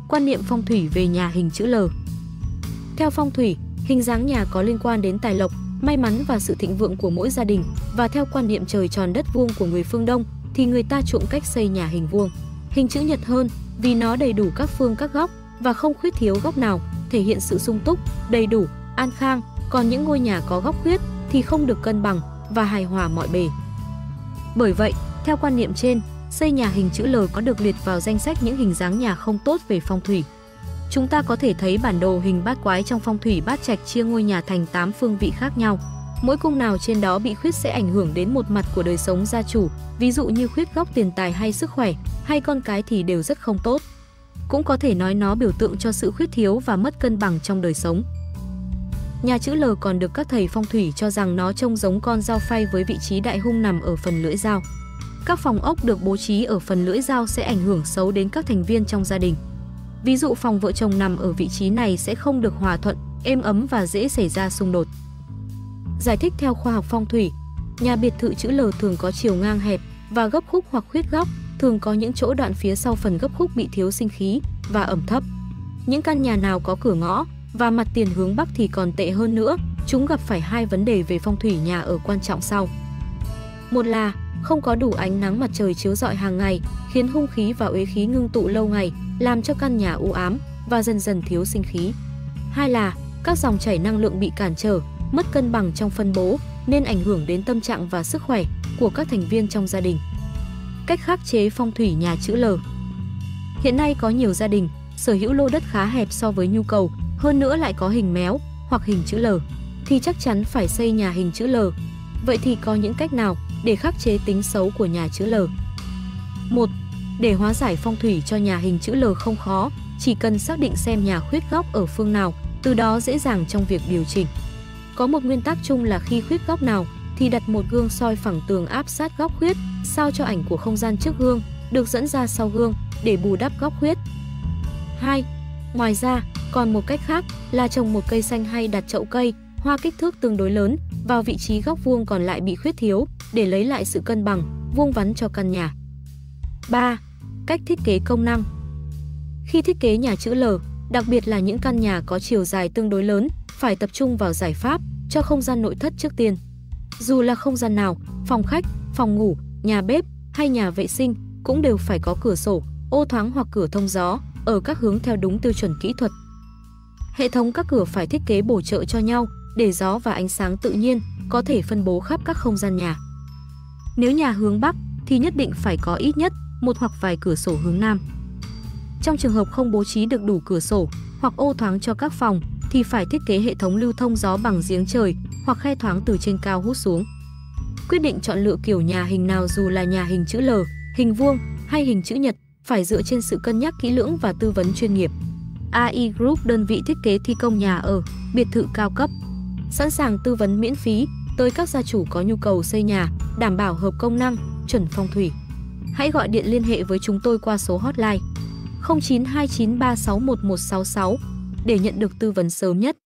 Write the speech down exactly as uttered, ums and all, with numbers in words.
Quan niệm phong thủy về nhà hình chữ L. Theo phong thủy, hình dáng nhà có liên quan đến tài lộc, may mắn và sự thịnh vượng của mỗi gia đình, và theo quan niệm trời tròn đất vuông của người phương Đông thì người ta chuộng cách xây nhà hình vuông, hình chữ nhật hơn vì nó đầy đủ các phương các góc và không khuyết thiếu góc nào, thể hiện sự sung túc, đầy đủ, an khang, còn những ngôi nhà có góc khuyết thì không được cân bằng và hài hòa mọi bề. Bởi vậy, theo quan niệm trên, xây nhà hình chữ L có được liệt vào danh sách những hình dáng nhà không tốt về phong thủy. Chúng ta có thể thấy bản đồ hình bát quái trong phong thủy bát trạch chia ngôi nhà thành tám phương vị khác nhau. Mỗi cung nào trên đó bị khuyết sẽ ảnh hưởng đến một mặt của đời sống gia chủ, ví dụ như khuyết góc tiền tài hay sức khỏe, hay con cái thì đều rất không tốt. Cũng có thể nói nó biểu tượng cho sự khuyết thiếu và mất cân bằng trong đời sống. Nhà chữ L còn được các thầy phong thủy cho rằng nó trông giống con dao phay với vị trí đại hung nằm ở phần lưỡi dao. Các phòng ốc được bố trí ở phần lưỡi dao sẽ ảnh hưởng xấu đến các thành viên trong gia đình. Ví dụ phòng vợ chồng nằm ở vị trí này sẽ không được hòa thuận, êm ấm và dễ xảy ra xung đột. Giải thích theo khoa học phong thủy, nhà biệt thự chữ L thường có chiều ngang hẹp và gấp khúc hoặc khuyết góc, thường có những chỗ đoạn phía sau phần gấp khúc bị thiếu sinh khí và ẩm thấp. Những căn nhà nào có cửa ngõ và mặt tiền hướng Bắc thì còn tệ hơn nữa, chúng gặp phải hai vấn đề về phong thủy nhà ở quan trọng sau. Một là không có đủ ánh nắng mặt trời chiếu rọi hàng ngày, khiến hung khí và uế khí ngưng tụ lâu ngày, làm cho căn nhà u ám và dần dần thiếu sinh khí. Hai là các dòng chảy năng lượng bị cản trở, mất cân bằng trong phân bố nên ảnh hưởng đến tâm trạng và sức khỏe của các thành viên trong gia đình. Cách khắc chế phong thủy nhà chữ L. Hiện nay có nhiều gia đình sở hữu lô đất khá hẹp so với nhu cầu, hơn nữa lại có hình méo hoặc hình chữ L, thì chắc chắn phải xây nhà hình chữ L. Vậy thì có những cách nào để khắc chế tính xấu của nhà chữ L? một. Để hóa giải phong thủy cho nhà hình chữ L không khó, chỉ cần xác định xem nhà khuyết góc ở phương nào, từ đó dễ dàng trong việc điều chỉnh. Có một nguyên tắc chung là khi khuyết góc nào thì đặt một gương soi phẳng tường áp sát góc khuyết, sao cho ảnh của không gian trước gương được dẫn ra sau gương để bù đắp góc khuyết. hai. Ngoài ra, còn một cách khác là trồng một cây xanh hay đặt chậu cây, hoa kích thước tương đối lớn vào vị trí góc vuông còn lại bị khuyết thiếu để lấy lại sự cân bằng, vuông vắn cho căn nhà. ba. Cách thiết kế công năng. Khi thiết kế nhà chữ L, đặc biệt là những căn nhà có chiều dài tương đối lớn, phải tập trung vào giải pháp cho không gian nội thất trước tiên. Dù là không gian nào, phòng khách, phòng ngủ, nhà bếp hay nhà vệ sinh cũng đều phải có cửa sổ, ô thoáng hoặc cửa thông gió ở các hướng theo đúng tiêu chuẩn kỹ thuật. Hệ thống các cửa phải thiết kế bổ trợ cho nhau để gió và ánh sáng tự nhiên có thể phân bố khắp các không gian nhà. Nếu nhà hướng Bắc thì nhất định phải có ít nhất một hoặc vài cửa sổ hướng Nam. Trong trường hợp không bố trí được đủ cửa sổ hoặc ô thoáng cho các phòng thì phải thiết kế hệ thống lưu thông gió bằng giếng trời hoặc khe thoáng từ trên cao hút xuống. Quyết định chọn lựa kiểu nhà hình nào dù là nhà hình chữ L, hình vuông hay hình chữ nhật phải dựa trên sự cân nhắc kỹ lưỡng và tư vấn chuyên nghiệp. a i Group, đơn vị thiết kế thi công nhà ở, biệt thự cao cấp, sẵn sàng tư vấn miễn phí tới các gia chủ có nhu cầu xây nhà, đảm bảo hợp công năng, chuẩn phong thủy. Hãy gọi điện liên hệ với chúng tôi qua số hotline không chín hai chín ba sáu một một sáu sáu để nhận được tư vấn sớm nhất.